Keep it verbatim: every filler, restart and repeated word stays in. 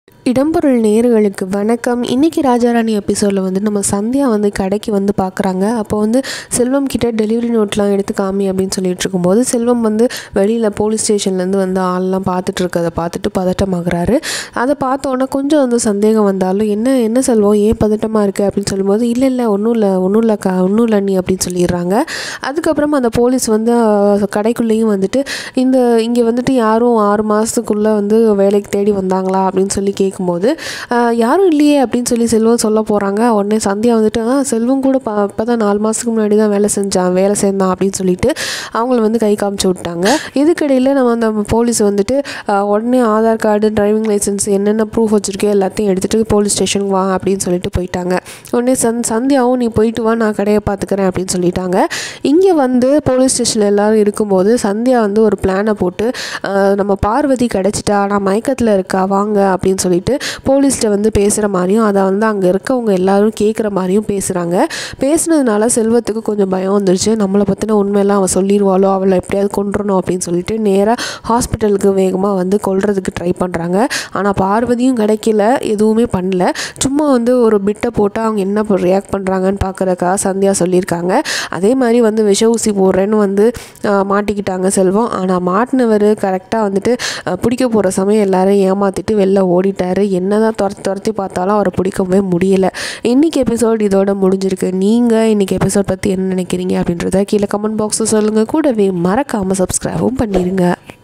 இடம்பொருள் நேயர்களுக்கு வணக்கம். இன்றைக்கி ராஜாராணி எபிசோடில் வந்து நம்ம சந்தியா வந்து கடைக்கு வந்து பார்க்குறாங்க. அப்போ வந்து செல்வம் கிட்ட டெலிவரி நோட்லாம் எடுத்து காமி அப்படின்னு சொல்லிட்டு இருக்கும்போது செல்வம் வந்து வெளியில் போலீஸ் ஸ்டேஷன்லேருந்து வந்து ஆள்லாம் பார்த்துட்டு இருக்கதை பார்த்துட்டு பதட்டமாகறாரு. அதை பார்த்தோன்னே கொஞ்சம் வந்து சந்தேகம் வந்தாலும் என்ன என்ன செல்வம் ஏன் பதட்டமாக இருக்குது அப்படின்னு சொல்லும்போது இல்லை இல்லை ஒன்றும் இல்லை ஒன்றும் இல்லைக்கா ஒன்றும் இல்லை நீ அப்படின்னு சொல்லிடுறாங்க. அதுக்கப்புறம் அந்த போலீஸ் வந்து கடைக்குள்ளேயும் வந்துட்டு இந்த இங்கே வந்துட்டு யாரும் ஆறு மாதத்துக்குள்ளே வந்து வேலைக்கு தேடி வந்தாங்களா அப்படின்னு சொல்லி கேட்கும்போது யாரும் இல்லையே அப்படின்னு சொல்லி செல்வம் சொல்ல போகிறாங்க. உடனே சந்தியா வந்துட்டு ஆ செல்வம் கூட ப இப்போ தான் நாலு மாதத்துக்கு முன்னாடி தான் வேலை செஞ்சான் வேலை சேர்ந்தான் அப்படின்னு சொல்லிட்டு அவங்கள வந்து கை காமிச்சு விட்டாங்க. இதுக்கிடையில் நம்ம அந்த போலீஸ் வந்துட்டு உடனே ஆதார் கார்டு டிரைவிங் லைசன்ஸ் என்னென்ன ப்ரூஃப் வச்சுருக்கே எல்லாத்தையும் எடுத்துகிட்டு போலீஸ் ஸ்டேஷனுக்கு வா அப்படின்னு சொல்லிட்டு போயிட்டாங்க. உடனே சந் சந்தியாவும் நீ போயிட்டு வா நான் கடையை பார்த்துக்கிறேன் அப்படின்னு சொல்லிட்டாங்க. இங்கே வந்து போலீஸ் ஸ்டேஷனில் எல்லோரும் இருக்கும்போது சந்தியா வந்து ஒரு பிளானை போட்டு நம்ம பார்வதி கிடச்சிட்டா நான் மயக்கத்தில் இருக்கா வாங்க அப்படின்னு சொல்லிட்டு போலீஸ்கிட்ட வந்து பேசுகிற மாதிரியும் அதை வந்து அங்கே இருக்கவங்க எல்லாரும் கேட்குற மாதிரியும் பேசுகிறாங்க. பேசுனதுனால செல்வத்துக்கு கொஞ்சம் பயம் வந்துருச்சு. நம்மளை பற்றின உண்மையெல்லாம் அவள் சொல்லிடுவாளோ அவளை எப்படியாவது கொன்றணும் அப்படின்னு சொல்லிட்டு நேராக ஹாஸ்பிட்டலுக்கு வேகமாக வந்து கொல்றதுக்கு ட்ரை பண்ணுறாங்க. ஆனால் பார்வதியும் கிடைக்கல, எதுவுமே பண்ணல. சும்மா வந்து ஒரு பிட்டை போட்டால் அவங்க என்ன ரியாக்ட் பண்ணுறாங்கன்னு பார்க்குறக்கா சந்தியா சொல்லியிருக்காங்க. அதே மாதிரி வந்து விஷ ஊசி போடுறேன்னு வந்து மாட்டிக்கிட்டாங்க செல்வம். ஆனால் மாட்டினவர் கரெக்டாக வந்துட்டு பிடிக்க போகிற சமயம் எல்லாரும் ஏமாற்றிட்டு வெளில ஓடிட்டார். என்னதான் துரத்தி துரத்தி பார்த்தாலும் அவரை பிடிக்கவே முடியலை. இன்றைக்கி எபிசோட் இதோட முடிஞ்சிருக்கு. நீங்கள் இன்றைக்கி எபிசோட் பற்றி என்ன நினைக்கிறீங்க அப்படின்றத கீழே கமெண்ட் பாக்ஸில் சொல்லுங்கள். கூடவே மறக்காமல் சப்ஸ்கிரைபும் பண்ணிடுங்க.